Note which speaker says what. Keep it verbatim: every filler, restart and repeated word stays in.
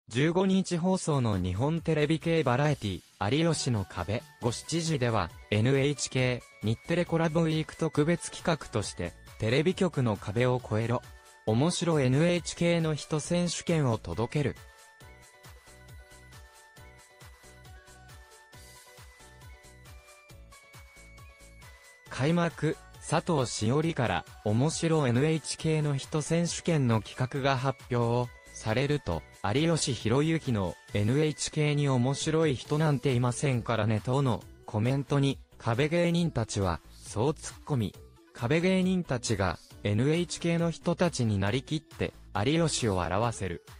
Speaker 1: じゅうごにち放送の日本テレビ系バラエティ、有吉の壁、ごしちじでは、エヌエイチケー、日テレコラボウィーク特別企画として、テレビ局の壁を越えろ。面白 エヌエイチケー の人選手権を届ける。開幕、佐藤栞里から、面白 エヌエイチケー の人選手権の企画が発表されると、有吉弘行の エヌエイチケー に面白い人なんていませんからね等のコメントに、壁芸人たちは、そう突っ込み、壁芸人たちが エヌエイチケー の人たちになりきって、有吉を笑わせる。